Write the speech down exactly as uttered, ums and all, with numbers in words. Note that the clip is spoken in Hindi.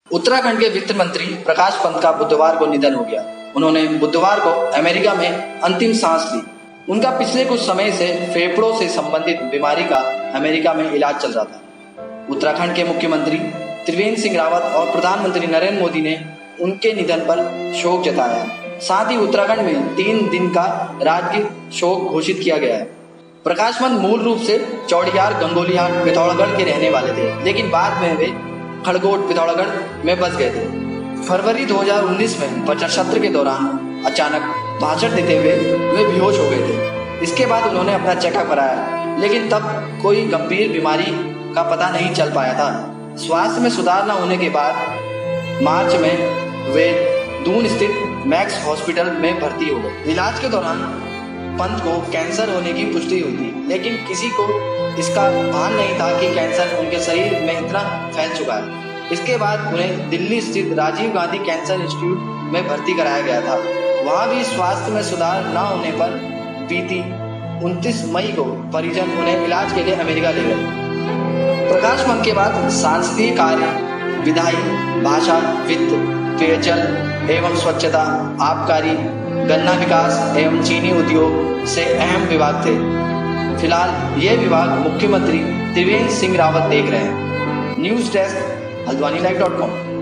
उत्तराखंड के वित्त मंत्री प्रकाश पंत का बुधवार को निधन हो गया। उन्होंने बुधवार को अमेरिका में अंतिम सांस ली। उनका पिछले कुछ समय से फेफड़ों से संबंधित बीमारी का अमेरिका में इलाज चल रहा था। उत्तराखंड के मुख्यमंत्री त्रिवेंद्र सिंह रावत और प्रधानमंत्री नरेंद्र मोदी ने उनके निधन पर शोक जताया है। साथ ही उत्तराखंड में तीन दिन का राजकीय शोक घोषित किया गया है। प्रकाश पंत मूल रूप से चौड़ियार गंगोलीहाट पिथौरागढ़ के रहने वाले थे, लेकिन बाद में वे खड़गोट पिथौरागढ़ में बस गए थे। फरवरी दो हज़ार उन्नीस में बजट सत्र के दौरान अचानक भाषण देते हुए वे बेहोश हो गए थे। इसके बाद उन्होंने अपना चेकअप कराया, लेकिन तब कोई गंभीर बीमारी का पता नहीं चल पाया था। स्वास्थ्य में सुधार न होने के बाद मार्च में वे दून स्थित मैक्स हॉस्पिटल में भर्ती हो गए। इलाज के दौरान पंत को कैंसर होने की पुष्टि हुई थी, लेकिन किसी को इसका भान नहीं था कि कैंसर उनके शरीर में इतना फैल चुका है। इसके बाद उन्हें दिल्ली स्थित राजीव गांधी कैंसर इंस्टीट्यूट में भर्ती कराया गया था। वहां भी स्वास्थ्य में सुधार न होने पर बीती उनतीस मई को परिजन उन्हें इलाज के लिए अमेरिका ले गए। प्रकाश पंत के बाद सांसदीय कार्य, विधायी, भाषा, वित्त, पेयजल एवं स्वच्छता, आबकारी, गन्ना विकास एवं चीनी उद्योग से अहम विभाग थे। फिलहाल ये विभाग मुख्यमंत्री त्रिवेंद्र सिंह रावत देख रहे हैं। News desk Haldwani live dot com.